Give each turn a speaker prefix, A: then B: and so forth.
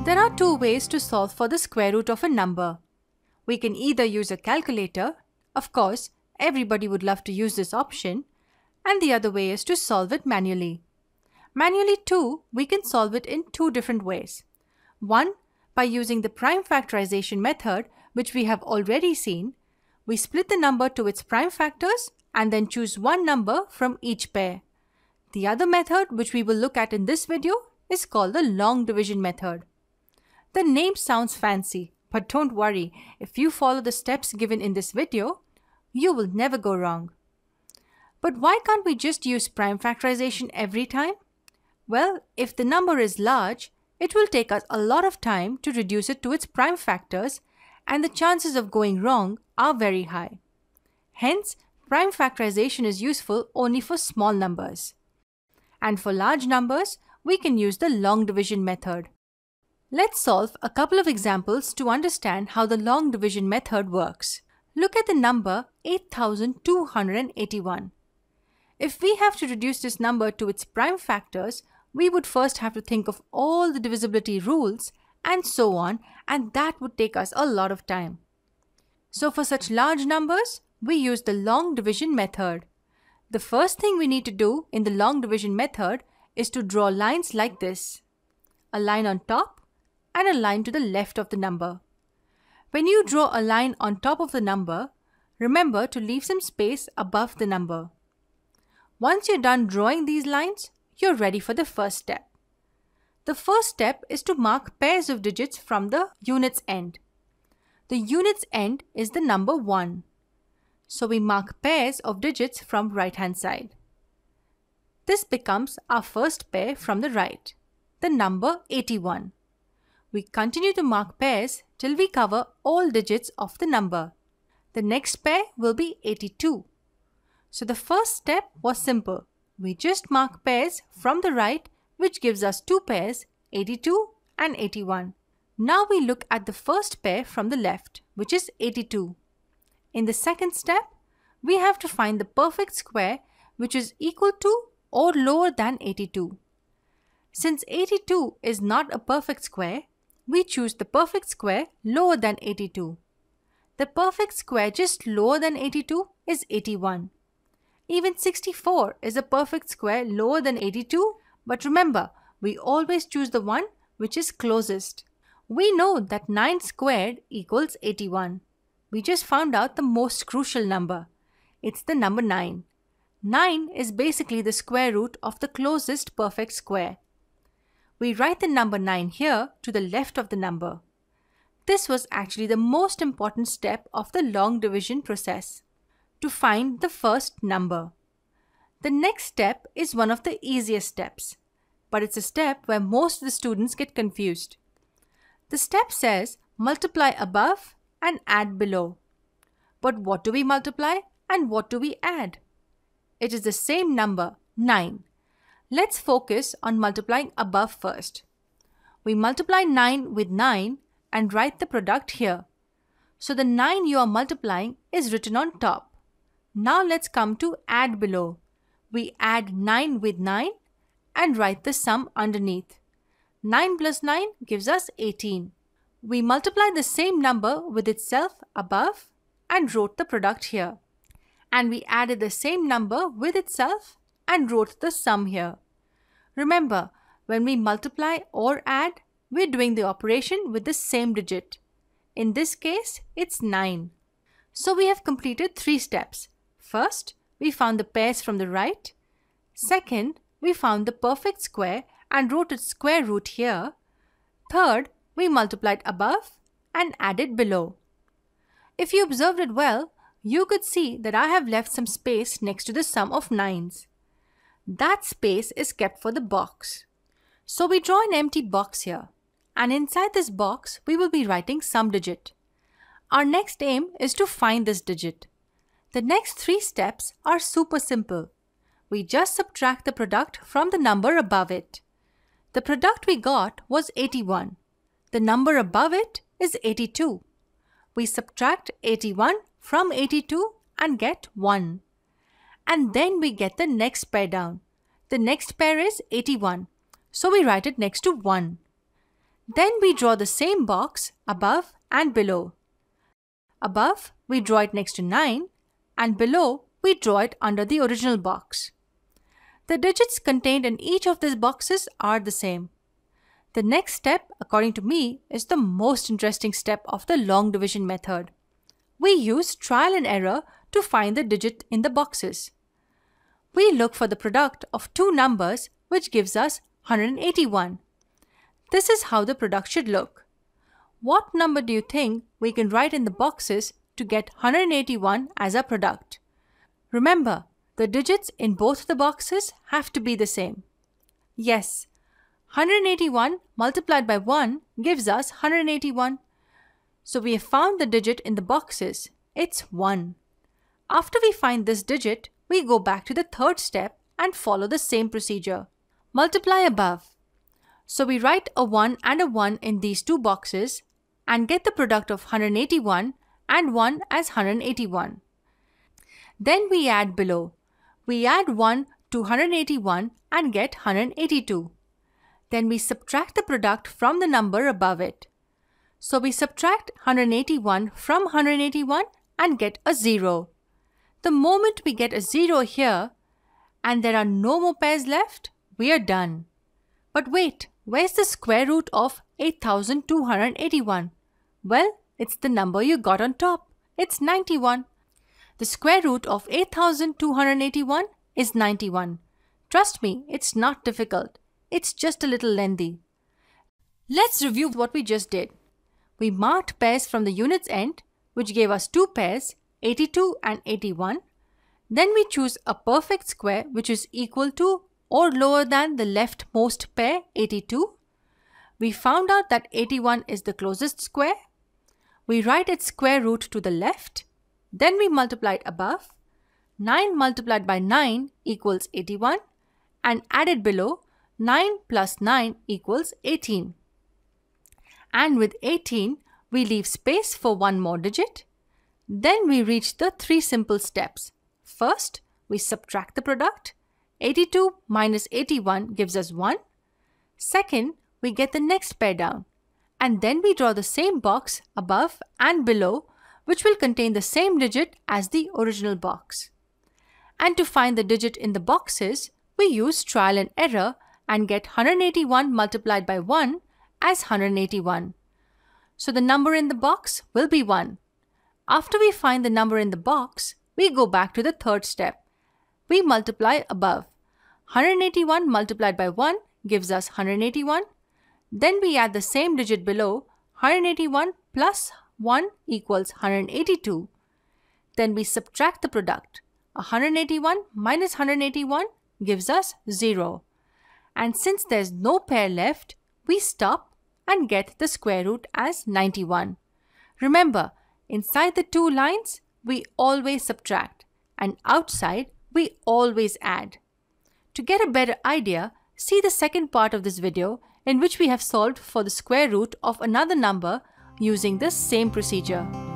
A: There are two ways to solve for the square root of a number. We can either use a calculator, of course, everybody would love to use this option, and the other way is to solve it manually. Manually too, we can solve it in two different ways. One, by using the prime factorization method, which we have already seen. We split the number to its prime factors and then choose one number from each pair. The other method, which we will look at in this video, is called the long division method. The name sounds fancy, but don't worry, if you follow the steps given in this video, you will never go wrong. But why can't we just use prime factorization every time? Well, if the number is large, it will take us a lot of time to reduce it to its prime factors, and the chances of going wrong are very high. Hence, prime factorization is useful only for small numbers. And for large numbers, we can use the long division method. Let's solve a couple of examples to understand how the long division method works. Look at the number 8281. If we have to reduce this number to its prime factors, we would first have to think of all the divisibility rules and so on, and that would take us a lot of time. So for such large numbers, we use the long division method. The first thing we need to do in the long division method is to draw lines like this. A line on top and a line to the left of the number. When you draw a line on top of the number, remember to leave some space above the number. Once you're done drawing these lines, you're ready for the first step. The first step is to mark pairs of digits from the unit's end. The unit's end is the number 1. So we mark pairs of digits from right-hand side. This becomes our first pair from the right, the number 81. We continue to mark pairs till we cover all digits of the number. The next pair will be 82. So the first step was simple. We just mark pairs from the right, which gives us two pairs, 82 and 81. Now we look at the first pair from the left, which is 82. In the second step, we have to find the perfect square which is equal to or lower than 82. Since 82 is not a perfect square, we choose the perfect square lower than 82. The perfect square just lower than 82 is 81. Even 64 is a perfect square lower than 82, but remember, we always choose the one which is closest. We know that 9 squared equals 81. We just found out the most crucial number. It's the number 9. 9 is basically the square root of the closest perfect square. We write the number 9 here to the left of the number. This was actually the most important step of the long division process, to find the first number. The next step is one of the easiest steps, but it's a step where most of the students get confused. The step says multiply above and add below. But what do we multiply and what do we add? It is the same number, 9. Let's focus on multiplying above first. We multiply 9 with 9 and write the product here. So the 9 you are multiplying is written on top. Now let's come to add below. We add 9 with 9 and write the sum underneath. 9 plus 9 gives us 18. We multiply the same number with itself above and wrote the product here. And we added the same number with itself and wrote the sum here. Remember, when we multiply or add, we're doing the operation with the same digit. In this case, it's 9. So we have completed 3 steps. First, we found the pairs from the right. Second, we found the perfect square and wrote its square root here. Third, we multiplied above and added below. If you observed it well, you could see that I have left some space next to the sum of 9s. That space is kept for the box. So we draw an empty box here, and inside this box we will be writing some digit. Our next aim is to find this digit. The next 3 steps are super simple. We just subtract the product from the number above it. The product we got was 81. The number above it is 82. We subtract 81 from 82 and get 1. And then we get the next pair down. The next pair is 81. So we write it next to 1. Then we draw the same box above and below. Above, we draw it next to 9, and below, we draw it under the original box. The digits contained in each of these boxes are the same. The next step, according to me, is the most interesting step of the long division method. We use trial and error to find the digit in the boxes. We look for the product of two numbers, which gives us 181. This is how the product should look. What number do you think we can write in the boxes to get 181 as our product? Remember, the digits in both the boxes have to be the same. Yes, 181 multiplied by 1 gives us 181. So we have found the digit in the boxes. It's 1. After we find this digit, we go back to the third step and follow the same procedure. Multiply above. So we write a 1 and a 1 in these two boxes and get the product of 181 and 1 as 181. Then we add below. We add 1 to 181 and get 182. Then we subtract the product from the number above it. So we subtract 181 from 181 and get a 0. The moment we get a 0 here and there are no more pairs left, we are done. But wait, where's the square root of 8281? Well, it's the number you got on top. It's 91. The square root of 8281 is 91. Trust me, it's not difficult. It's just a little lengthy. Let's review what we just did. We marked pairs from the unit's end, which gave us two pairs, 82 and 81. Then we choose a perfect square which is equal to or lower than the leftmost pair, 82. We found out that 81 is the closest square. We write its square root to the left. Then we multiply it above. 9 multiplied by 9 equals 81. And added below, 9 plus 9 equals 18. And with 18, we leave space for one more digit. Then we reach the three simple steps. First, we subtract the product. 82 minus 81 gives us 1. Second, we get the next pair down. And then we draw the same box above and below, which will contain the same digit as the original box. And to find the digit in the boxes, we use trial and error and get 181 multiplied by 1 as 181. So the number in the box will be 1. After we find the number in the box, we go back to the third step. We multiply above. 181 multiplied by 1 gives us 181. Then we add the same digit below. 181 plus 1 equals 182. Then we subtract the product. 181 minus 181 gives us 0. And since there's no pair left, we stop and get the square root as 91. Remember, inside the two lines, we always subtract, and outside, we always add. To get a better idea, see the second part of this video in which we have solved for the square root of another number using the same procedure.